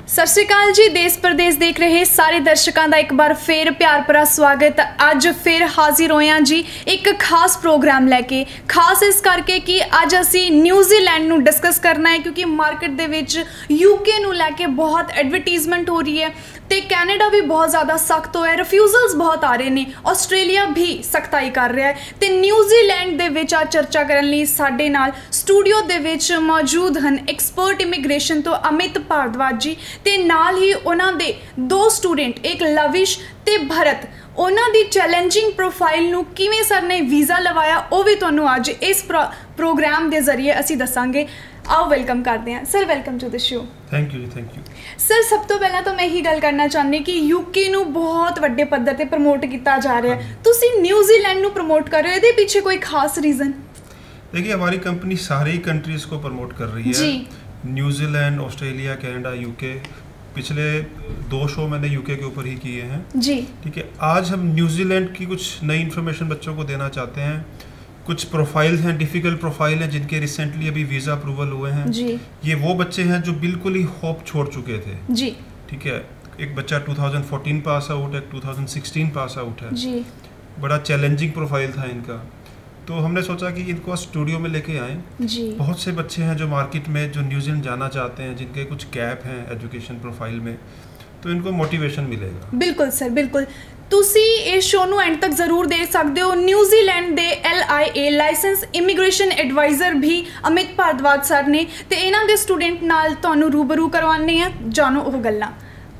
ਸਤਿ ਸ਼੍ਰੀ ਅਕਾਲ ਜੀ। ਦੇਸ਼ ਪ੍ਰਦੇਸ਼ ਦੇਖ ਰਹੇ ਸਾਰੇ ਦਰਸ਼ਕਾਂ ਦਾ ਇੱਕ ਵਾਰ ਫੇਰ ਪਿਆਰ ਭਰਾ ਸਵਾਗਤ। ਅੱਜ ਫਿਰ ਹਾਜ਼ਰ ਹੋਏ ਹਾਂ ਜੀ ਇੱਕ ਖਾਸ ਪ੍ਰੋਗਰਾਮ ਲੈ ਕੇ। ਖਾਸ ਇਸ ਕਰਕੇ ਕਿ ਅੱਜ ਅਸੀਂ ਨਿਊਜ਼ੀਲੈਂਡ ਨੂੰ ਡਿਸਕਸ ਕਰਨਾ ਹੈ, ਕਿਉਂਕਿ ਮਾਰਕੀਟ ਦੇ ਵਿੱਚ UK ਨੂੰ ਲੈ ਕੇ ਬਹੁਤ ਐਡਵਰਟੀਜ਼ਮੈਂਟ ਹੋ ਰਹੀ ਹੈ ਤੇ ਕੈਨੇਡਾ ਵੀ ਬਹੁਤ ਜ਼ਿਆਦਾ ਸਖਤ ਹੋਇਆ, ਰਿਫਿਊਜ਼ਲਸ ਬਹੁਤ ਆ ਰਹੇ ਨੇ, ਆਸਟ੍ਰੇਲੀਆ ਵੀ ਸਖਤਾਈ ਕਰ ਰਿਹਾ ਹੈ ਤੇ ਨਿਊਜ਼ੀਲੈਂਡ ਦੇ ਵਿੱਚ ਆ ਚਰਚਾ ਕਰਨ ਲਈ ਸਾਡੇ ਨਾਲ ਸਟੂਡੀਓ ਦੇ ਵਿੱਚ ਮੌਜੂਦ ਹਨ ਐਕਸਪਰਟ ਇਮੀਗ੍ਰੇਸ਼ਨ ਤੋਂ ਅਮਿਤ ਭਾਰਦਵਾਜ ਜੀ ਤੇ ਨਾਲ ਹੀ ਉਹਨਾਂ ਦੇ ਦੋ ਸਟੂਡੈਂਟ ਇੱਕ ਲਵਿਸ਼ ਤੇ ਭਰਤ। ਉਹਨਾਂ ਦੀ ਚੈਲੰਜਿੰਗ ਪ੍ਰੋਫਾਈਲ ਨੂੰ ਕਿਵੇਂ ਸਰ ਨੇ ਵੀਜ਼ਾ ਲਵਾਇਆ ਉਹ ਵੀ ਤੁਹਾਨੂੰ ਅੱਜ ਇਸ ਪ੍ਰੋਗਰਾਮ ਦੇ ਜ਼ਰੀਏ ਅਸੀਂ ਦੱਸਾਂਗੇ। आओ वेलकम करते हैं sir. Welcome to the show. Thank you thank you sir सब तो पहला तो मैं यही गल करना चाहती कि UK ਨੂੰ बहुत ਵੱਡੇ ਪੱਧਰ ਤੇ ਪ੍ਰਮੋਟ ਕੀਤਾ ਜਾ ਰਿਹਾ ਹੈ, ਤੁਸੀਂ न्यूजीलैंड ਨੂੰ प्रमोट कर रहे हो, ਇਹਦੇ पीछे कोई खास रीज़न? देखिए हमारी कंपनी सारी कंट्रीज को प्रमोट कर रही है, न्यूजीलैंड, ऑस्ट्रेलिया, कनाडा, UK। पिछले 2 शो मैंने UK के ऊपर ही किए हैं जी। ठीक है, आज हम न्यूजीलैंड की कुछ नई इन्फॉर्मेशन बच्चों को देना चाहते हैं। कुछ प्रोफाइल हैं, डिफ़िकल्ट प्रोफाइल हैं जिनके रिसेंटली अभी वीज़ा अप्रूवल हुए हैं जी। ये वो बच्चे हैं जो बिल्कुल ही होप छोड़ चुके थे जी। ठीक है, एक बच्चा 2014 पास आउट है, 2016 पास आउट है जी। बड़ा चैलेंजिंग प्रोफाइल था इनका, तो हमने सोचा कि इनको स्टूडियो में लेके आएँ जी। बहुत से बच्चे हैं जो मार्केट में जो न्यूजीलैंड जाना चाहते हैं, जिनके कुछ गैप हैं एजुकेशन प्रोफाइल में, तो इनको मोटिवेशन मिलेगा। बिल्कुल सर, बिल्कुल। ਤੁਸੀਂ ਇਸ ਸ਼ੋ ਨੂੰ ਐਂਡ ਤੱਕ ਜ਼ਰੂਰ ਦੇਖ ਸਕਦੇ ਹੋ। ਨਿਊਜ਼ੀਲੈਂਡ ਦੇ LIA ਲਾਇਸੈਂਸ ਇਮੀਗ੍ਰੇਸ਼ਨ ਐਡਵਾਈਜ਼ਰ ਵੀ ਅਮਿਤ ਭਾਰਦਵਾਜ ਸਰ ਨੇ ਤੇ ਇਹਨਾਂ ਦੇ ਸਟੂਡੈਂਟ ਨਾਲ ਤੁਹਾਨੂੰ ਰੂਬਰੂ ਕਰਵਾਉਂਦੇ ਆ, ਜਾਣੋ ਉਹ ਗੱਲਾਂ।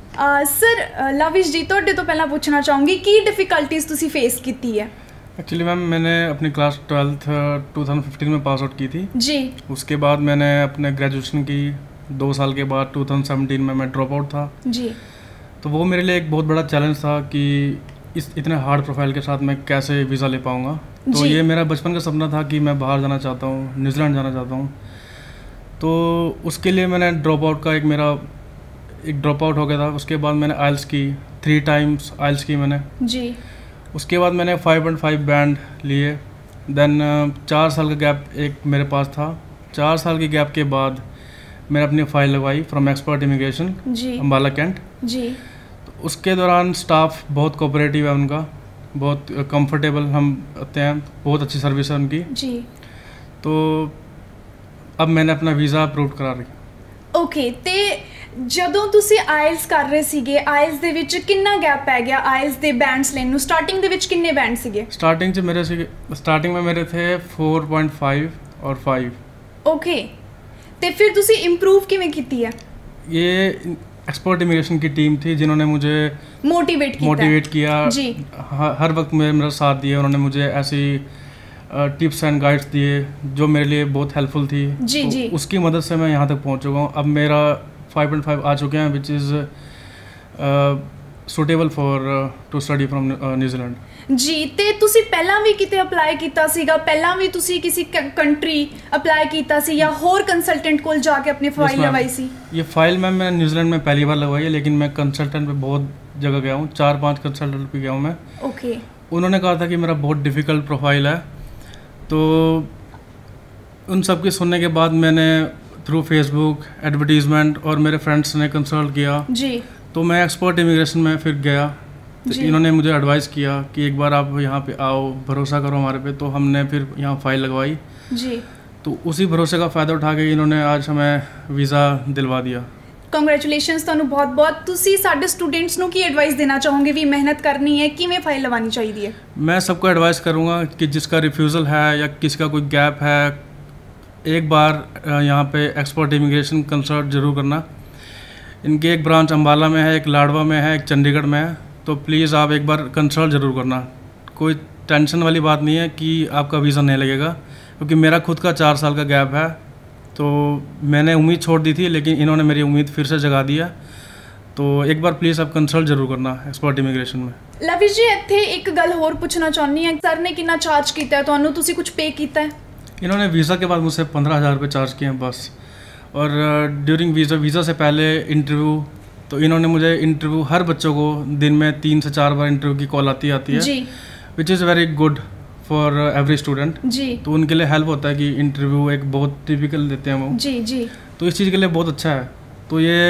ਸਰ ਲਵਿਸ਼ ਜੀ, ਤੁਹਾਡੇ ਤੋਂ ਪਹਿਲਾਂ ਪੁੱਛਣਾ ਚਾਹੂੰਗੀ ਕੀ ਡਿਫਿਕਲਟੀਜ਼ ਤੁਸੀਂ फेस ਕੀਤੀ है? एक्चुअली मैम मैंने अपनी क्लास 12th 2015 में पास आउट की थी जी। उसके बाद मैंने अपने ग्रेजुएशन की 2 साल के बाद 2017 में मैं ड्रॉप आउट था जी। तो वो मेरे लिए एक बहुत बड़ा चैलेंज था कि इस इतने हार्ड प्रोफाइल के साथ मैं कैसे वीज़ा ले पाऊँगा। तो ये मेरा बचपन का सपना था कि मैं बाहर जाना चाहता हूँ, न्यूजीलैंड जाना चाहता हूँ। तो उसके लिए मैंने ड्रॉप आउट का एक ड्रॉप आउट हो गया था। उसके बाद मैंने आइल्स की 3 टाइम्स आइल्स की मैंने जी। उसके बाद मैंने 5.5 बैंड लिए। देन 4 साल का गैप एक मेरे पास था। 4 साल के गैप के बाद मैंने अपनी फ़ाइल लगवाई from expert immigration Ambala cantt जी। तो उसके दौरान स्टाफ बहुत कोऑपरेटिव है उनका, बहुत कंफर्टेबल हम होते हैं, बहुत अच्छी सर्विस है उनकी जी। तो अब मैंने अपना वीज़ा अप्रूव करा रही। ओके, ਤੇ ਜਦੋਂ ਤੁਸੀਂ ਆਇਲਸ ਕਰ ਰਹੇ ਸੀਗੇ, ਆਇਲਸ ਦੇ ਵਿੱਚ ਕਿੰਨਾ ਗੈਪ ਪੈ ਗਿਆ ਆਇਲਸ ਦੇ ਬੈਂਡਸ ਲੈਣ ਨੂੰ? ਸਟਾਰਟਿੰਗ ਦੇ ਵਿੱਚ ਕਿੰਨੇ ਬੈਂਡ ਸੀਗੇ? स्टार्टिंग में मेरे थे 4.5 और 5। ओके, ਤੇ ਫਿਰ ਤੁਸੀਂ ਇੰਪਰੂਵ ਕਿਵੇਂ ਕੀਤੀ ਹੈ? ये एक्सपर्ट इमिग्रेशन की टीम थी जिन्होंने मुझे मोटिवेट किया जी। हर वक्त मेरा साथ दिया उन्होंने, मुझे ऐसी टिप्स एंड गाइड्स दिए जो मेरे लिए बहुत हेल्पफुल थी जी तो जी। उसकी मदद से मैं यहाँ तक पहुँच चुका हूँ। अब मेरा 5.5 आ चुके हैं, which is suitable for to study from New Zealand जी। ਤੇ ਤੁਸੀਂ ਪਹਿਲਾਂ ਵੀ ਕਿਤੇ ਅਪਲਾਈ ਕੀਤਾ ਸੀਗਾ? ਪਹਿਲਾਂ ਵੀ ਤੁਸੀਂ ਕਿਸੇ ਕੰਟਰੀ ਅਪਲਾਈ ਕੀਤਾ ਸੀ ਜਾਂ ਹੋਰ ਕੰਸਲਟੈਂਟ ਕੋਲ ਜਾ ਕੇ अपनी फाइल लगवाई सी? ये फाइल मैम मैं न्यूजीलैंड में पहली बार लगवाई है, लेकिन मैं कंसल्टेंट पे बहुत जगह गया हूँ, 4-5 कंसल्टेंट पे गया हूँ मैं। ओके, उन्होंने कहा था कि मेरा बहुत डिफ़िकल्ट प्रोफाइल है। तो उन सब की सुनने के बाद मैंने थ्रू फेसबुक एडवर्टीज़मेंट और मेरे फ्रेंड्स ने कंसल्ट किया जी। तो मैं एक्सपर्ट इमिग्रेशन में फिर गया, तो इन्होंने मुझे एडवाइस किया कि एक बार आप यहाँ पे आओ, भरोसा करो हमारे पे। तो हमने फिर यहाँ फ़ाइल लगवाई जी। तो उसी भरोसे का फ़ायदा उठा के इन्होंने आज हमें वीज़ा दिलवा दिया। ਕੰਗ੍ਰੈਚੁਲੇਸ਼ਨਸ ਤੁਹਾਨੂੰ ਬਹੁਤ ਬਹੁਤ। ਤੁਸੀਂ ਸਾਡੇ ਸਟੂਡੈਂਟਸ ਨੂੰ ਕੀ ਐਡਵਾइस ਦੇਣਾ ਚਾਹੋਗੇ ਵੀ ਮਿਹਨਤ ਕਰਨੀ ਹੈ, ਕਿਵੇਂ ਫਾइल ਲਵਾनी चाहिए है? मैं सबको एडवाइस करूँगा कि जिसका रिफ्यूज़ल है या किसी का कोई गैप है, एक बार यहाँ पे एक्सपर्ट इमिग्रेशन कंसल्ट ज़रूर करना। इनकी एक ब्रांच अम्बाला में है, एक लाडवा में है, एक चंडीगढ़ में है। तो प्लीज़ आप एक बार कंसल्ट ज़रूर करना। कोई टेंशन वाली बात नहीं है कि आपका वीज़ा नहीं लगेगा, क्योंकि मेरा खुद का 4 साल का गैप है। तो मैंने उम्मीद छोड़ दी थी, लेकिन इन्होंने मेरी उम्मीद फिर से जगा दिया। तो एक बार प्लीज़ आप कंसल्ट ज़रूर करना एक्सपर्ट इमिग्रेशन में। लविश जी, ਇੱਥੇ ਇੱਕ ਗੱਲ ਹੋਰ ਪੁੱਛਣਾ ਚਾਹੁੰਦੀ ਹਾਂ, ਸਰ ਨੇ ਕਿੰਨਾ ਚਾਰਜ ਕੀਤਾ ਹੈ ਤੁਹਾਨੂੰ? ਤੁਸੀਂ ਕੁਝ पे ਕੀਤਾ है? इन्होंने वीज़ा के बाद मुझसे 15,000 रुपये चार्ज किए हैं बस। और ड्यूरिंग वीज़ा से पहले इंटरव्यू, तो इन्होंने मुझे इंटरव्यू, हर बच्चों को दिन में 3 से 4 बार इंटरव्यू की कॉल आती है जी। Which is very good for every student जी। तो उनके लिए हेल्प होता है कि इंटरव्यू एक बहुत टिपिकल देते हैं वो जी जी। तो इस चीज़ के लिए बहुत अच्छा है। तो ये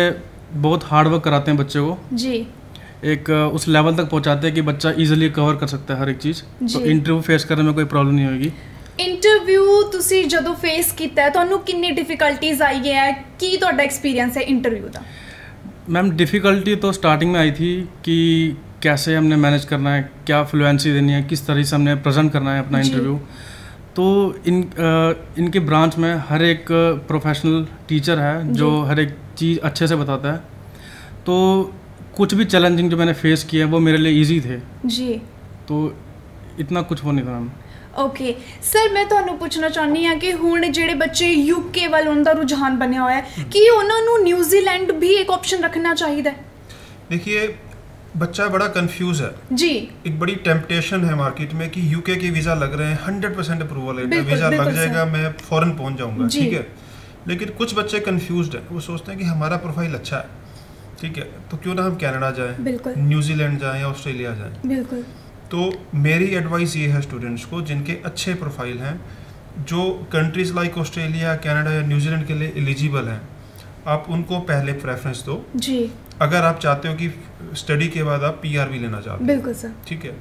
बहुत हार्ड वर्क कराते हैं बच्चे को जी, एक उस लेवल तक पहुंचाते हैं कि बच्चा इजीली कवर कर सकता है हर एक चीज़। तो इंटरव्यू फेस करने में कोई प्रॉब्लम नहीं होगी। इंटरव्यू ਤੁਸੀਂ ਜਦੋਂ ਫੇਸ ਕੀਤਾ ਹੈ ਤੁਹਾਨੂੰ ਕਿੰਨੀ ਡਿਫਿਕਲਟੀਜ਼ आई है, ਕੀ ਤੁਹਾਡਾ एक्सपीरियंस है इंटरव्यू ਦਾ? मैम डिफ़िकल्टी तो स्टार्टिंग में आई थी कि कैसे हमने मैनेज करना है, क्या फ्लुएंसी देनी है, किस तरह से हमने प्रेजेंट करना है अपना इंटरव्यू। तो इनके ब्रांच में हर एक प्रोफेशनल टीचर है जो हर एक चीज़ अच्छे से बताता है। तो कुछ भी चैलेंजिंग जो मैंने फेस किया वो मेरे लिए इजी थे जी, तो इतना कुछ वो नहीं था मैम। ओके सर, मैं ਤੁਹਾਨੂੰ ਪੁੱਛਣਾ ਚਾਹੁੰਦੀ ਹਾਂ ਕਿ ਹੁਣ ਜਿਹੜੇ ਬੱਚੇ ਯੂਕੇ ਵੱਲ ਉਹਨਾਂ ਦਾ ਰੁਝਾਨ ਬਣਿਆ ਹੋਇਆ ਹੈ, ਕੀ ਉਹਨਾਂ ਨੂੰ ਨਿਊਜ਼ੀਲੈਂਡ भी एक ऑप्शन रखना चाहिए? देखिए बच्चा बड़ा कंफ्यूज है जी, एक बड़ी टेम्पटेशन है मार्केट में कि यूके के वीज़ा लग रहे हैं, 100% अप्रूवल है, वीज़ा लग जाएगा, मैं फ़ौरन पहुंच जाऊंगा, ठीक है। लेकिन कुछ बच्चे कंफ्यूज्ड हैं, वो सोचते हैं कि हमारा प्रोफाइल अच्छा है, ठीक है, तो क्यों ना हम कनाडा जाएं, न्यूजीलैंड जाएं या ऑस्ट्रेलिया जाएं। बिल्कुल। तो मेरी एडवाइस ये है स्टूडेंट्स को जिनके अच्छे प्रोफाइल हैं, जो कंट्रीज़ लाइक ऑस्ट्रेलिया, कनाडा या न्यूजीलैंड के लिए एलिजिबल हैं, आप उनको पहले प्रेफरेंस दो जी। अगर आप चाहते हो कि स्टडी के बाद आप पीआर भी लेना चाहते हो, बिल्कुल सर, ठीक है।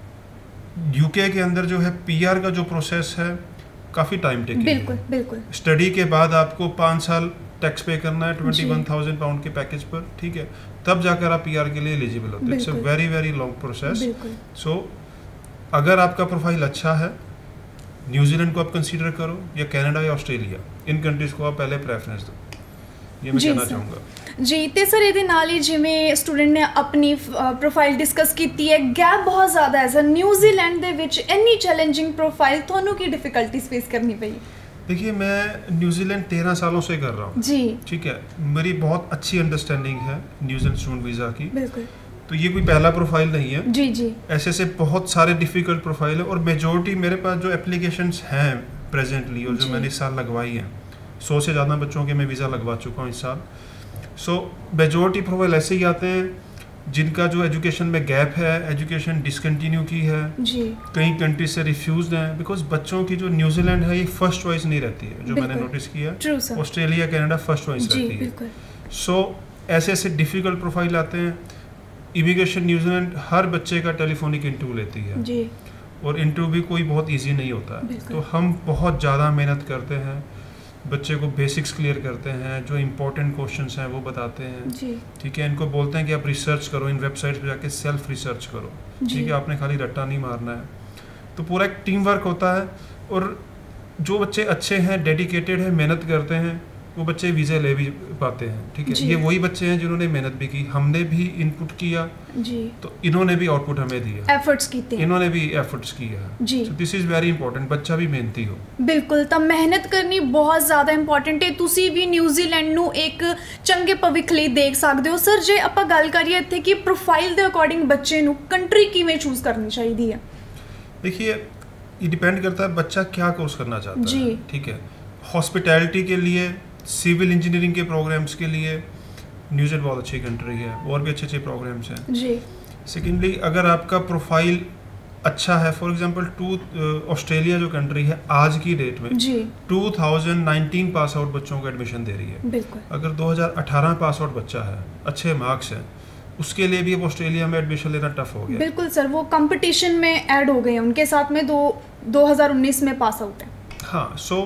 यूके के अंदर जो है पीआर का जो प्रोसेस है काफ़ी टाइम टेकिंग, बिल्कुल बिल्कुल। स्टडी के बाद आपको 5 साल टैक्स पे करना है 21,000 पाउंड के पैकेज पर, ठीक है, तब जाकर आप पीआर के लिए एलिजिबल होते हैं। It's a very very long process. So अगर आपका प्रोफाइल अच्छा है, न्यूजीलैंड को आप कंसीडर करो या कनाडा या ऑस्ट्रेलिया, इन कंट्रीज़ को आप पहले प्रेफरेंस दो, ये मैं कहना चाहूँगा जी। तो सर ये नाल ही जिवें स्टूडेंट ने अपनी प्रोफाइल डिस्कस की है, गैप बहुत ज़्यादा है सर, न्यूजीलैंड दे विच इन्नी चैलेंजिंग प्रोफाइल, थानू की डिफिकल्टीज फेस करनी पई? देखिए मैं न्यूजीलैंड 13 सालों से कर रहा हूँ जी, ठीक है, मेरी बहुत अच्छी अंडरस्टैंडिंग है न्यूजीलैंड स्टूडेंट वीज़ा की, बिल्कुल। तो ये कोई पहला प्रोफाइल नहीं है जी जी, ऐसे बहुत सारे डिफ़िकल्ट प्रोफाइल है, और मेजोरिटी मेरे पास जो एप्लीकेशंस हैं प्रेजेंटली और जो मैंने इस साल लगवाई हैं, 100 से ज़्यादा बच्चों के मैं वीज़ा लगवा चुका हूँ इस साल। सो मेजोरिटी प्रोफाइल ऐसे ही आते हैं जिनका जो एजुकेशन में गैप है, एजुकेशन डिसकंटिन्यू की है जी, कई कंट्रीज से रिफ्यूज्ड हैं, बिकॉज बच्चों की जो न्यूजीलैंड है ये फर्स्ट चॉइस नहीं रहती है, जो मैंने नोटिस किया, ऑस्ट्रेलिया कनाडा फर्स्ट चॉइस रहती है। सो ऐसे ऐसे डिफ़िकल्ट प्रोफाइल आते हैं। इमिग्रेशन न्यूजीलैंड हर बच्चे का टेलीफोनिक इंटरव्यू लेती है जी, और इंटरव्यू भी कोई बहुत ईजी नहीं होता है, तो हम बहुत ज़्यादा मेहनत करते हैं, बच्चे को बेसिक्स क्लियर करते हैं, जो इम्पोर्टेंट क्वेश्चंस हैं वो बताते हैं जी, ठीक है। इनको बोलते हैं कि आप रिसर्च करो, इन वेबसाइट्स पे जाके सेल्फ रिसर्च करो, ठीक है, आपने खाली रट्टा नहीं मारना है। तो पूरा एक टीम वर्क होता है, और जो बच्चे अच्छे हैं, डेडिकेटेड हैं, मेहनत करते हैं, वो बच्चे वीज़ा ले भी पाते हैं, ठीक है। ये वही बच्चे हैं जिन्होंने मेहनत भी की, हमने भी इनपुट किया जी, तो इन्होंने भी आउटपुट हमें दिया, एफर्ट्स कीते, इन्होंने भी एफर्ट्स किया जी। So this is very important, बच्चा भी मेहनती हो। बिल्कुल, तो मेहनत करनी बहुत ज़्यादा इंपॉर्टेंट है। तुसी भी न्यूजीलैंड ਨੂੰ एक ਚੰਗੇ ਭਵਿੱਖ ਲਈ ਦੇਖ ਸਕਦੇ ਹੋ। ਸਰ ਜੇ ਆਪਾਂ ਗੱਲ ਕਰੀਏ ਇੱਥੇ ਕਿ ਪ੍ਰੋਫਾਈਲ ਦੇ ਅਕੋਰਡਿੰਗ ਬੱਚੇ ਨੂੰ ਕੰਟਰੀ ਕਿਵੇਂ ਚੂਜ਼ ਕਰਨੀ ਚਾਹੀਦੀ ਹੈ? देखिए ये डिपेंड करता है बच्चा क्या कोर्स करना चाहता है, ठीक है। हॉस्पिटैलिटी के लिए, सिविल इंजीनियरिंग के प्रोग्राम्स के लिए न्यूजीलैंड बहुत अच्छी कंट्री है, और भी अच्छे अच्छे प्रोग्राम्स हैं जी। सेकेंडली अगर आपका प्रोफाइल अच्छा है, फॉर एग्जांपल ऑस्ट्रेलिया जो कंट्री है आज की डेट में जी 2019 पास आउट बच्चों को एडमिशन दे रही है, बिल्कुल। अगर 2018 पास आउट बच्चा है, अच्छे मार्क्स हैं, उसके लिए भी अब ऑस्ट्रेलिया में एडमिशन लेना टफ हो गया। बिल्कुल सर, वो कंपटीशन में ऐड हो गए हैं उनके साथ में, 2019 में पास आउट है। हाँ, सो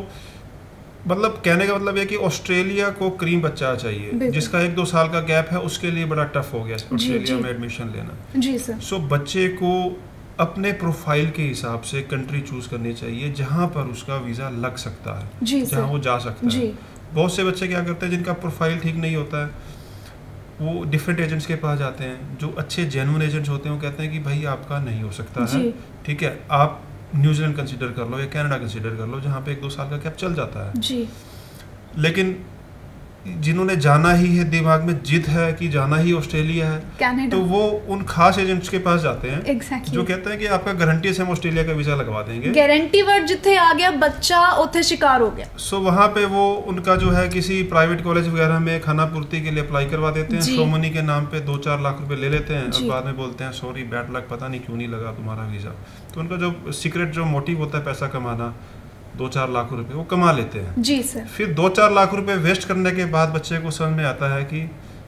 मतलब कहने का मतलब है कि ऑस्ट्रेलिया को क्रीम बच्चा चाहिए, जिसका 1-2 साल का गैप है, उसके लिए बड़ा टफ हो गया ऑस्ट्रेलिया में एडमिशन लेना जी सर। सो बच्चे को अपने प्रोफाइल के हिसाब से कंट्री चूज करनी चाहिए जहाँ पर उसका वीज़ा लग सकता है, जहाँ वो जा सकता है। बहुत से बच्चे क्या करते हैं जिनका प्रोफाइल ठीक नहीं होता है, वो डिफरेंट एजेंट्स के पास जाते हैं, जो अच्छे जेन्युइन एजेंट्स होते हैं वो कहते हैं कि भाई आपका नहीं हो सकता है, ठीक है, आप न्यूजीलैंड कंसीडर कर लो या कनाडा कंसीडर कर लो, जहाँ पे 1-2 साल का गैप चल जाता है जी। लेकिन जिन्होंने जाना ही है, दिमाग में जिद है कि जाना ही ऑस्ट्रेलिया है, तो वो उन खास एजेंट्स के पास जाते हैं exactly. जो कहते हैं कि आपका गारंटी से हम ऑस्ट्रेलिया का वीज़ा लगवा देंगे। गारंटी वर्ड जिथे आ गया बच्चा उथे शिकार हो गया। सो वहाँ पे वो उनका जो है किसी प्राइवेट कॉलेज वगैरह में खाना पूर्ति के लिए अप्लाई करवा देते हैं, सोमनी के नाम पे 2-4 लाख रुपए ले लेते हैं, और बाद में बोलते हैं सॉरी बैड लक, पता नहीं क्यों नहीं लगा तुम्हारा वीज़ा। तो उनका जो सीक्रेट जो मोटिव होता है पैसा कमाना, 2-4 लाख रुपए वो कमा लेते हैं जी सर। फिर 2-4 लाख रुपए वेस्ट करने के बाद बच्चे को समझ में आता है कि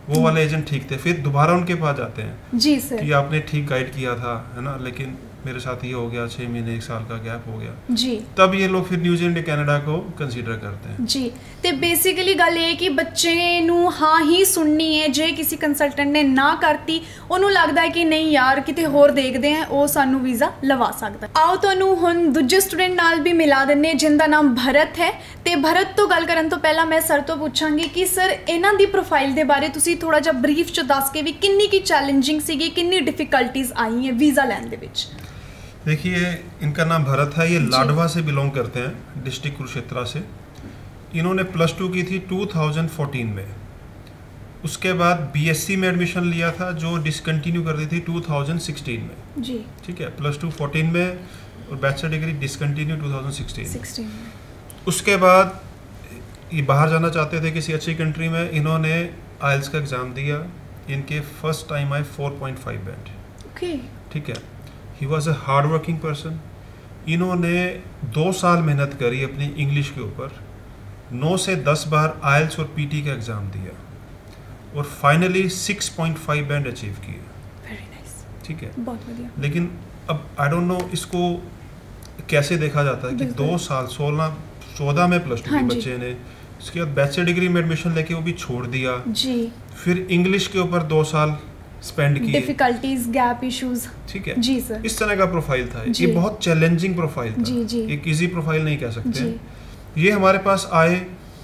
वो वाले एजेंट ठीक थे, फिर दोबारा उनके पास जाते हैं जी सर कि आपने ठीक गाइड किया था, है ना, लेकिन मेरे साथ ये हो गया, 6 महीने 1 साल का गैप हो गया जी, तब ये लोग फिर न्यूजीलैंड कनाडा को कंसीडर करते हैं जी। ਤੇ ਬੇਸਿਕਲੀ ਗੱਲ ਇਹ ਕਿ ਬੱਚੇ ਨੂੰ ਹਾਂ ਹੀ ਸੁਣਨੀ ਹੈ, ਜੇ ਕਿਸੇ ਕੰਸਲਟੈਂਟ ਨੇ ਨਾ ਕਰਤੀ ਉਹਨੂੰ ਲੱਗਦਾ ਹੈ ਕਿ ਨਹੀਂ ਯਾਰ ਕਿਤੇ ਹੋਰ ਦੇਖਦੇ ਆ, ਉਹ ਸਾਨੂੰ ਵੀਜ਼ਾ ਲਵਾ ਸਕਦਾ। ਆਓ ਤੁਹਾਨੂੰ ਹੁਣ ਦੂਜੇ ਸਟੂਡੈਂਟ ਨਾਲ ਵੀ ਮਿਲਾ ਦਿੰਨੇ ਜਿੰਦਾ ਨਾਮ ਭਰਤ ਹੈ। ਤੇ ਭਰਤ ਤੋਂ ਗੱਲ ਕਰਨ ਤੋਂ ਪਹਿਲਾਂ ਮੈਂ ਸਰ ਤੋਂ ਪੁੱਛਾਂਗੀ ਕਿ ਸਰ ਇਹਨਾਂ ਦੀ ਪ੍ਰੋਫਾਈਲ ਦੇ ਬਾਰੇ ਤੁਸੀਂ ਥੋੜਾ ਜਿਹਾ ਬਰੀਫ ਚ ਦੱਸ ਕੇ ਵੀ ਕਿੰਨੀ ਕੀ ਚੈलेंजिंग ਸੀਗੀ, किन्नी डिफिकल्टीज आई हैं वीज़ा लेने ਦੇ ਵਿੱਚ। देखिए इनका नाम भरत है, ये लाडवा से बिलोंग करते हैं, डिस्ट्रिक्ट कुरुक्षेत्रा से। इन्होंने +2 की थी 2014 में, उसके बाद बीएससी में एडमिशन लिया था जो डिसकंटिन्यू कर दी थी 2016 में जी, ठीक है, +2 14 में और बैचलर डिग्री डिसकंटिन्यू 2016 में। उसके बाद ये बाहर जाना चाहते थे किसी अच्छी कंट्री में, इन्होंने आइल्स का एग्ज़ाम दिया, इनके फर्स्ट टाइम आए 4.5 बैंड, ठीक है। He was a hard working person. इन्होंने 2 साल मेहनत करी अपनी इंग्लिश के ऊपर, 9 से 10 बार आइल्स और पीटी का एग्ज़ाम दिया और फाइनली 6.5 बैंड अचीव किए। वेरी नाइस, ठीक है, बहुत बढ़िया। लेकिन अब आई डोंट नो इसको कैसे देखा जाता है कि 2 साल 14 में +2 के बच्चे ने, उसके बाद बैचलर डिग्री में एडमिशन लेके वो भी छोड़ दिया जी, फिर इंग्लिश के ऊपर 2 साल स्पेंड किए, डिफिकल्टीज, गैप इश्यूज, ठीक है जी सर। इस तरह का प्रोफाइल था ये, बहुत चैलेंजिंग प्रोफाइल था जी, जी। एक इजी प्रोफाइल नहीं कह सकते। ये हमारे पास आए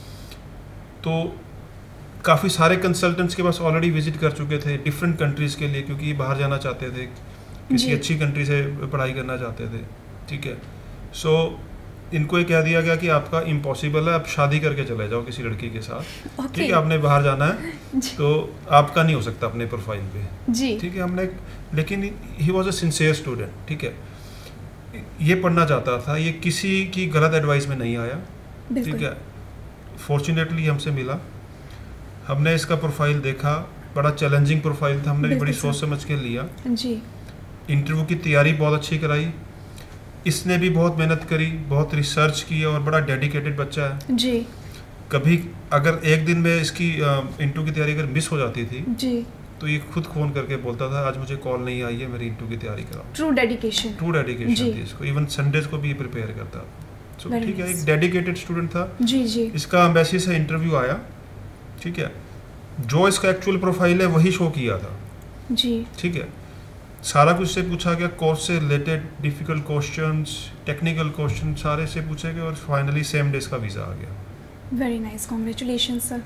तो काफ़ी सारे कंसल्टेंट्स के पास ऑलरेडी विजिट कर चुके थे डिफरेंट कंट्रीज़ के लिए, क्योंकि बाहर जाना चाहते थे, किसी अच्छी कंट्री से पढ़ाई करना चाहते थे, ठीक है। सो इनको ये कह दिया गया कि आपका इम्पॉसिबल है, आप शादी करके चले जाओ किसी लड़की के साथ, ठीक है, आपने बाहर जाना है तो आपका नहीं हो सकता अपने प्रोफाइल पे जी, ठीक है। हमने, लेकिन he was a sincere student, ठीक है, ये पढ़ना चाहता था, ये किसी की गलत एडवाइस में नहीं आया, ठीक है। फॉर्चुनेटली हमसे मिला, हमने इसका प्रोफाइल देखा, बड़ा चैलेंजिंग प्रोफाइल था, हमने भी बड़ी सोच समझ के लिया जी। इंटरव्यू की तैयारी बहुत अच्छी कराई, इसने भी बहुत मेहनत करी, बहुत रिसर्च की और बड़ा डेडिकेटेड बच्चा है जी। कभी अगर एक दिन में इसकी इंटरव्यू की तैयारी अगर मिस हो जाती थी जी, तो ये खुद फ़ोन करके बोलता था आज मुझे कॉल नहीं आई है, मेरी इंटरव्यू की तैयारी कराओ। ट्रू डेडिकेशन थी इसको, इवन संडेज को भी प्रिपेयर करता था। सो ठीक है, एक डेडिकेटेड स्टूडेंट था जी जी। इसका एम्बेसी से इंटरव्यू आया, ठीक है, जो इसका एक्चुअल प्रोफाइल है वही शो किया था जी, ठीक है। सारा कुछ से पूछा गया, कोर्स से related difficult questions, technical question सारे से पूछे गए और फाइनली सेम डे इसका वीज़ा आ गया। Very nice, congratulations sir.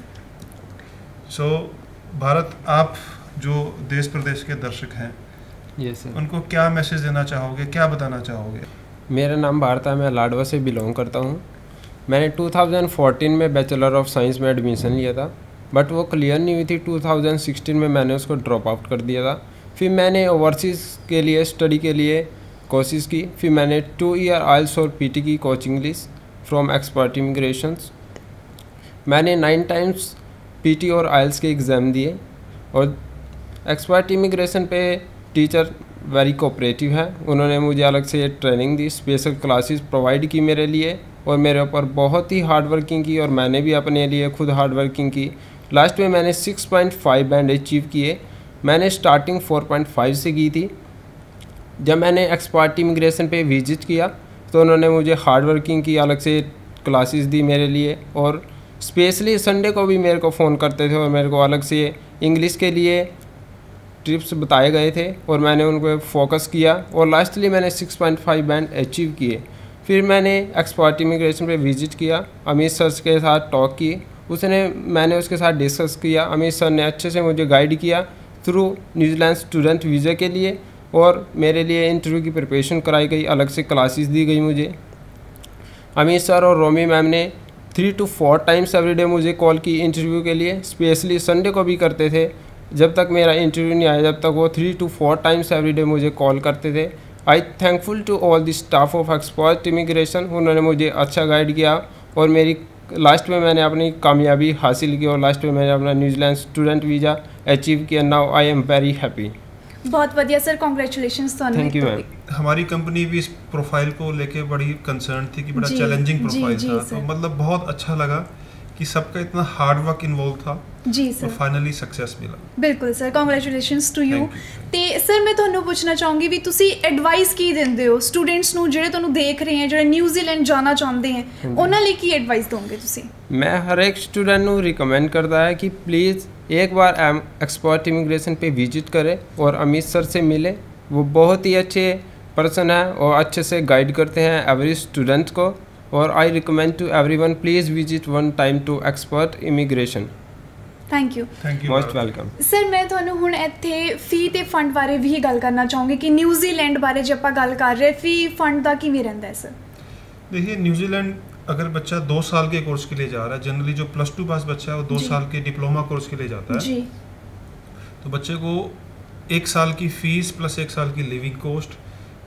So Bharat, आप जो देश प्रदेश के दर्शक हैं यस सर, उनको क्या मैसेज देना चाहोगे, क्या बताना चाहोगे? मेरा नाम भारत है, मैं लाडवा से बिलोंग करता हूँ। मैंने 2014 में बैचलर ऑफ साइंस में एडमिशन लिया था, बट वो क्लियर नहीं हुई थी। 2016 में मैंने उसको ड्रॉप आउट कर दिया था। फिर मैंने ओवरसीज़ के लिए स्टडी के लिए कोशिश की, फिर मैंने 2 ईयर आइल्स और पीटी की कोचिंग ली फ्रॉम एक्सपर्ट इमिग्रेशंस। मैंने 9 टाइम्स पीटी और आइल्स के एग्ज़ाम दिए और एक्सपर्ट इमिग्रेशन पे टीचर वेरी कोऑपरेटिव है, उन्होंने मुझे अलग से ट्रेनिंग दी, स्पेशल क्लासेस प्रोवाइड की मेरे लिए और मेरे ऊपर बहुत ही हार्ड वर्किंग की और मैंने भी अपने लिए खुद हार्ड वर्किंग की। लास्ट में मैंने 6.5 बैंड अचीव किए। मैंने स्टार्टिंग 4.5 से की थी। जब मैंने एक्सपर्ट इमिग्रेशन पे विजिट किया तो उन्होंने मुझे हार्ड वर्किंग की अलग से क्लासेस दी मेरे लिए और स्पेशली संडे को भी मेरे को फ़ोन करते थे और मेरे को अलग से इंग्लिश के लिए टिप्स बताए गए थे और मैंने उनको फोकस किया और लास्टली मैंने 6.5 बैंड अचीव किए। फिर मैंने एक्सपर्ट इमिग्रेशन पे विजिट किया, अमित सर के साथ टॉक की, मैंने उसके साथ डिस्कस किया। अमित सर ने अच्छे से मुझे गाइड किया थ्रू न्यूजीलैंड स्टूडेंट वीज़ा के लिए और मेरे लिए इंटरव्यू की प्रिपरेशन कराई गई, अलग से क्लासेस दी गई मुझे। अमित सर और रोमी मैम ने 3 to 4 टाइम्स एवरीडे मुझे कॉल की इंटरव्यू के लिए, स्पेशली संडे को भी करते थे। जब तक मेरा इंटरव्यू नहीं आया जब तक वो 3 to 4 टाइम्स एवरीडे मुझे कॉल करते थे। I thankful to all the staff of expert immigration, उन्होंने मुझे अच्छा गाइड किया और मेरी लास्ट में मैंने अपनी कामयाबी हासिल की और लास्ट में मैंने अपना न्यूजीलैंड स्टूडेंट वीज़ा अचीव किया। Now I am very happy. बहुत बढ़िया sir, congratulations. Thank you ma'am. हमारी कंपनी भी इस प्रोफाइल को लेके बड़ी कंसर्न थी कि बड़ा चैलेंजिंग प्रोफाइल था, तो मतलब बहुत अच्छा लगा कि सबका इतना हार्ड वर्क इन्वॉल्व था जी सर, और फाइनली सक्सेस मिला। बिल्कुल सर, ਕੰਗ੍ਰੈਚੁਲੇਸ਼ਨਸ ਟੂ ਯੂ। ਤੇ ਸਰ ਮੈਂ ਤੁਹਾਨੂੰ ਪੁੱਛਣਾ ਚਾਹੂੰਗੀ ਵੀ ਤੁਸੀਂ ਐਡਵਾਈਸ ਕੀ ਦਿੰਦੇ ਹੋ ਸਟੂਡੈਂਟਸ ਨੂੰ ਜਿਹੜੇ ਤੁਹਾਨੂੰ ਦੇਖ ਰਹੇ ਹੈ, ਜਿਹੜੇ ਨਿਊਜ਼ੀਲੈਂਡ ਜਾਣਾ ਚਾਹੁੰਦੇ ਹੈ, ਉਹਨਾਂ ਲਈ ਕੀ ਐਡਵਾਈਸ ਦੋਗੇ ਤੁਸੀਂ? मैं हर एक स्टूडेंट ਨੂੰ रिकमेंड करता है कि प्लीज़ एक बार एक्सपर्ट इमिग्रेशन पे विजिट करें और अमित सर से मिले। वो बहुत ही अच्छे पर्सन है और अच्छे से गाइड करते हैं एवरी स्टूडेंट को। और I recommend to everyone please visit one time to expert immigration. Thank you most welcome. Sir ਮੈਂ ਤੁਹਾਨੂੰ ਹੁਣ ਇੱਥੇ ਫੀ ਤੇ ਫੰਡ ਬਾਰੇ ਵੀ ਗੱਲ ਕਰਨਾ ਚਾਹੂੰਗੀ ਕਿ ਨਿਊਜ਼ੀਲੈਂਡ ਬਾਰੇ ਜੇ ਆਪਾਂ ਗੱਲ ਕਰ ਰਹੇ ਫੀ फंड ਦਾ ਕਿਵੇਂ ਰਹਿੰਦਾ ਹੈ ਸਰ? देखिए न्यूजीलैंड अगर बच्चा 2 साल के कोर्स के लिए जा रहा है, जनरली जो +2 पास बच्चा है वो 2 साल के डिप्लोमा कोर्स के लिए जाता है जी। तो बच्चे को 1 साल की फीस प्लस 1 साल की लिविंग कॉस्ट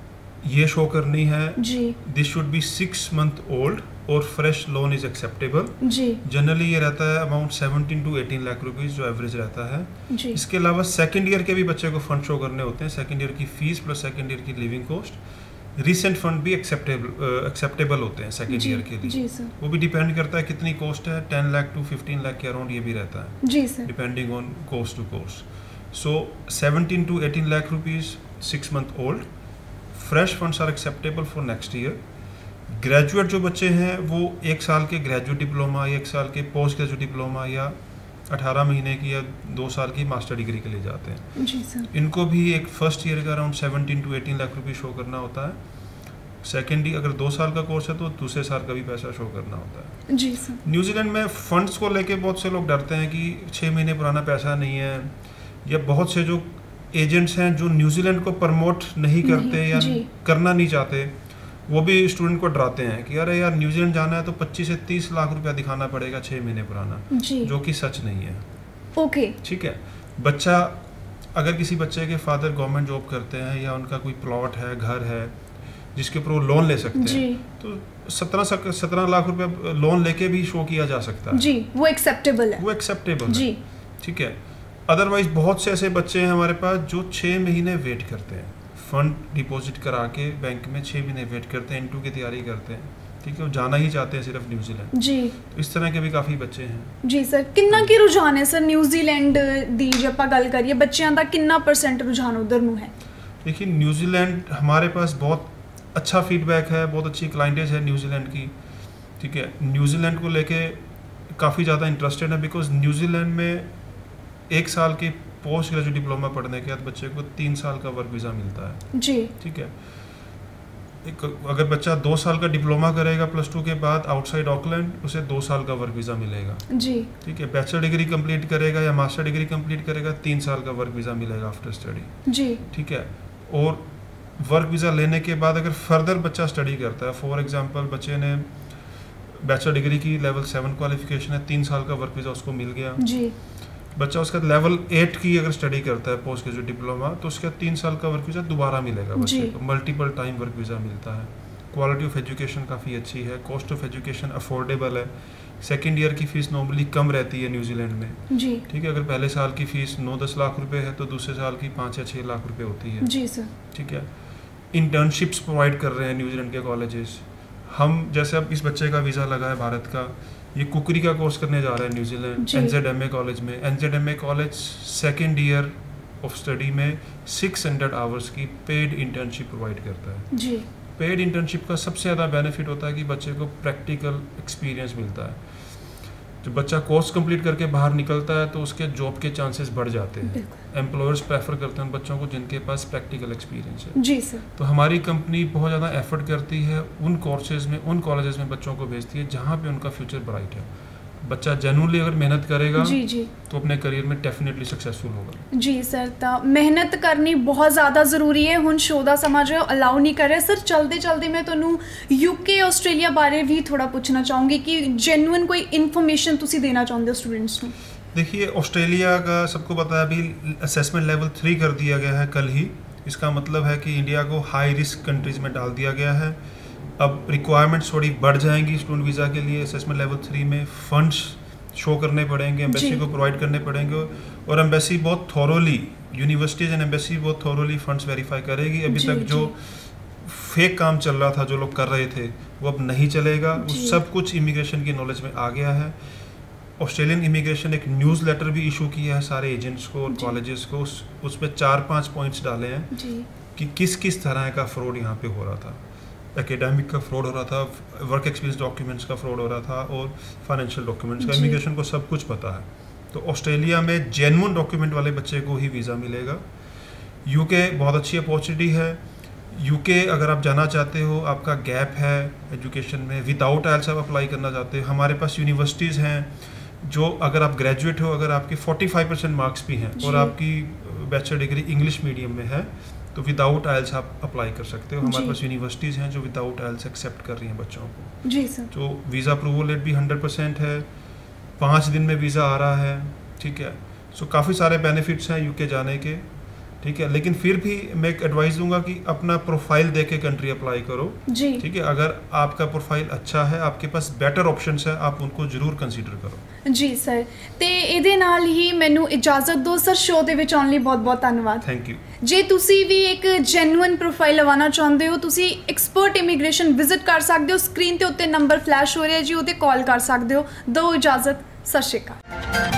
ये शो करनी है जी। This should be 6 month old और फ्रेश लोन इज एक्सेप्टेबल जी। जनरली ये रहता है अमाउंट 17 to 18 लाख रुपीस जो एवरेज रहता है जी। इसके अलावा सेकेंड ईयर के भी बच्चे को फंड शो करने होते हैं, सेकेंड ईयर की फीस प्लस सेकेंड ईयर की लिविंग कॉस्ट। रिसेंट फंड भी एक्सेप्टेबल होते हैं सेकेंड ईयर के लिए जी सर। वो भी डिपेंड करता है कितनी कॉस्ट है, 10 लाख to 15 लाख के अराउंड ये भी रहता है जी sir, depending on course to course. So 17 to 18 lakh rupees 6 month old, fresh funds are acceptable for next year. Graduate जो बच्चे हैं वो 1 साल के ग्रेजुएट डिप्लोमा या 1 साल के पोस्ट ग्रेजुएट डिप्लोमा या 18 महीने की या 2 साल की मास्टर डिग्री के लिए जाते हैं जी सर। इनको भी एक फर्स्ट ईयर का अराउंड 17 to 18 लाख रुपये शो करना होता है। सेकेंड अगर 2 साल का कोर्स है तो दूसरे साल का भी पैसा शो करना होता है जी सर। न्यूजीलैंड में फंड्स को लेके बहुत से लोग डरते हैं कि 6 महीने पुराना पैसा नहीं है, या बहुत से जो एजेंट्स हैं जो न्यूजीलैंड को प्रमोट नहीं करते या करना नहीं चाहते, वो भी स्टूडेंट को डराते हैं कि अरे यार न्यूजीलैंड जाना है तो 25 से 30 लाख रुपया दिखाना पड़ेगा 6 महीने पुराना, जो कि सच नहीं है। ओके ठीक है। बच्चा अगर किसी बच्चे के फादर गवर्नमेंट जॉब करते हैं या उनका कोई प्लॉट है, घर है जिसके ऊपर वो लोन ले सकते हैं, तो 17 लाख रुपया लोन लेके भी शो किया जा सकता है जी। वो एक्सेप्टेबल है, वो एक्सेप्टेबल जी ठीक है। अदरवाइज बहुत से ऐसे बच्चे हैं हमारे पास जो 6 महीने वेट करते हैं, फंड डिपॉजिट करा के बैंक में 6 महीने वेट करते हैं, इंटरव्यू की तैयारी करते हैं, ठीक है, वो जाना ही चाहते हैं सिर्फ न्यूजीलैंड जी। तो इस तरह के भी काफ़ी बच्चे हैं जी सर। कितना की रुझान है सर न्यूजीलैंड दी जे ਆਪਾਂ ਗੱਲ ਕਰੀਏ ਬੱਚਿਆਂ ਦਾ ਕਿੰਨਾ % रुझान उधर ਨੂੰ है? देखिए न्यूजीलैंड हमारे पास बहुत अच्छा फीडबैक है, बहुत अच्छी क्लाइंटेज है न्यूजीलैंड की, ठीक है। न्यूजीलैंड को लेके काफ़ी ज़्यादा इंटरेस्टेड है बिकॉज न्यूजीलैंड में 1 साल की पोस्ट ग्रेजुएट डिप्लोमा पढ़ने के बाद बच्चे को 3 साल का वर्क वीज़ा मिलता है जी, ठीक है। अगर बच्चा 2 साल का डिप्लोमा करेगा +2 के बाद आउटसाइड ऑकलैंड, उसे 2 साल का वर्क वीज़ा मिलेगा जी, ठीक है। बैचलर डिग्री कंप्लीट करेगा या मास्टर डिग्री कंप्लीट करेगा 3 साल का वर्क वीज़ा मिलेगा आफ्टर स्टडी जी, ठीक है। और वर्क वीज़ा लेने के बाद अगर फर्दर बच्चा स्टडी करता है, फॉर एग्जांपल बच्चे ने बैचलर डिग्री की लेवल 7 क्वालिफिकेशन है, 3 साल का वर्क वीज़ा उसको मिल गया जी। बच्चा उसका लेवल 8 की अगर स्टडी करता है पोस्ट ग्रेजुएट डिप्लोमा, तो उसका 3 साल का वर्क वीज़ा दोबारा मिलेगा बच्चे को, मल्टीपल टाइम वर्क वीज़ा मिलता है। क्वालिटी ऑफ एजुकेशन काफ़ी अच्छी है, कॉस्ट ऑफ एजुकेशन अफोर्डेबल है। सेकेंड ईयर की फ़ीस नॉर्मली कम रहती है न्यूजीलैंड में जी, ठीक है। अगर पहले साल की फ़ीस 9-10 लाख रुपए है तो दूसरे साल की 5 या 6 लाख रुपए होती है जी सर, ठीक है। इंटर्नशिप्स प्रोवाइड कर रहे हैं न्यूजीलैंड के कॉलेजेस। हम जैसे अब इस बच्चे का वीज़ा लगा है भारत का, ये कुकरी का कोर्स करने जा रहा है न्यूजीलैंड NZMA कॉलेज में। NZMA college second year of study में 600 आवर्स की पेड इंटर्नशिप प्रोवाइड करता है जी। पेड इंटर्नशिप का सबसे ज़्यादा बेनिफिट होता है कि बच्चे को प्रैक्टिकल एक्सपीरियंस मिलता है। जब बच्चा कोर्स कंप्लीट करके बाहर निकलता है तो उसके जॉब के चांसेस बढ़ जाते हैं। एम्प्लॉयर्स प्रेफर करते हैं उन बच्चों को जिनके पास प्रैक्टिकल एक्सपीरियंस है जी सर। तो हमारी कंपनी बहुत ज़्यादा एफर्ट करती है उन कोर्सेज में, उन कॉलेजेस में बच्चों को भेजती है जहाँ पे उनका फ्यूचर ब्राइट है। बच्चा जेन्युइनली अगर मेहनत करेगा जी जी तो अपने करियर में डेफिनेटली सक्सेसफुल होगा जी सर। तो मेहनत करनी बहुत ज़्यादा ज़रूरी है। हुण शो दा समा जो अलाउ नहीं कर रहे सर। चलते चलते मैं तुहानू UK ऑस्ट्रेलिया बारे भी थोड़ा पूछना चाहूँगी कि जेन्युइन कोई इन्फॉर्मेशन तुसी देना चाहते हो स्टूडेंट्स को? देखिए ऑस्ट्रेलिया का सबको पता है अभी असेसमेंट लेवल 3 कर दिया गया है कल ही। इसका मतलब है कि इंडिया को हाई रिस्क कंट्रीज़ में डाल दिया गया है। अब रिक्वायरमेंट्स थोड़ी बढ़ जाएंगी स्टूडेंट वीज़ा के लिए। असेसमेंट लेवल 3 में फंड्स शो करने पड़ेंगे, एम्बेसी को प्रोवाइड करने पड़ेंगे और एम्बेसी बहुत थॉरोली, यूनिवर्सिटीज़ एंड एम्बेसी बहुत थॉरोली फंड्स वेरीफाई करेगी। अभी तक जो फेक काम चल रहा था, जो लोग कर रहे थे, वो अब नहीं चलेगा। वो सब कुछ इमिग्रेशन की नॉलेज में आ गया है। ऑस्ट्रेलियन इमिग्रेशन एक न्यूज़ लेटर भी इशू किया है सारे एजेंट्स को और कॉलेजेस को, उसमें 4-5 पॉइंट्स डाले हैं कि किस किस तरह का फ्रॉड यहाँ पे हो रहा था। एकेडमिक का फ्रॉड हो रहा था, वर्क एक्सपीरियंस डॉक्यूमेंट्स का फ्रॉड हो रहा था और फाइनेंशियल डॉक्यूमेंट्स का। इमिग्रेशन को सब कुछ पता है। तो ऑस्ट्रेलिया में जेन्युइन डॉक्यूमेंट वाले बच्चे को ही वीज़ा मिलेगा। यूके बहुत अच्छी अपॉर्चुनिटी है। यूके अगर आप जाना चाहते हो, आपका गैप है एजुकेशन में, विदाउट आइल्स आप अप्लाई करना चाहते हो, हमारे पास यूनिवर्सिटीज़ हैं जो अगर आप ग्रेजुएट हो, अगर आपके 45% मार्क्स भी हैं और आपकी बैचलर डिग्री इंग्लिश मीडियम में है, तो विदाउट आइल्स आप अप्लाई कर सकते हो। हमारे पास यूनिवर्सिटीज़ हैं जो विदाउट आइल्स एक्सेप्ट कर रही हैं बच्चों को। जी सर। तो वीज़ा अप्रूवल रेट भी 100% है, 5 दिन में वीज़ा आ रहा है, ठीक है। सो काफ़ी सारे बेनिफिट्स हैं यूके जाने के, ठीक है। लेकिन फिर भी मैं एक एडवाइस दूंगा कि अपना प्रोफाइल देख के कंट्री अप्लाई करो, जी, ठीक है। अगर आपका प्रोफाइल अच्छा है, आपके पास बेटर ऑप्शंस है, आप उनको जरूर कंसीडर करो। जी सर, ਤੇ ਇਹਦੇ ਨਾਲ ਹੀ ਮੈਨੂੰ ਇਜਾਜ਼ਤ ਦਿਓ ਸਰ, ਸ਼ੋਅ ਦੇ ਵਿੱਚ ਆਉਣ ਲਈ ਬਹੁਤ-ਬਹੁਤ ਧੰਨਵਾਦ। Thank you. ਜੇ ਤੁਸੀਂ ਵੀ ਇੱਕ ਜੈਨੂਇਨ ਪ੍ਰੋਫਾਈਲ ਲਵਾਉਣਾ ਚਾਹੁੰਦੇ ਹੋ, ਤੁਸੀਂ ਐਕਸਪਰਟ ਇਮੀਗ੍ਰੇਸ਼ਨ ਵਿਜ਼ਿਟ ਕਰ ਸਕਦੇ ਹੋ। ਸਕਰੀਨ ਤੇ ਉੱਤੇ ਨੰਬਰ ਫਲੈਸ਼ ਹੋ ਰਿਹਾ ਜੀ, ਉਹਤੇ ਕਾਲ ਕਰ ਸਕਦੇ ਹੋ। ਦਿਓ ਇਜਾਜ਼ਤ, ਸਤਿ ਸ਼੍ਰੀ ਅਕਾਲ।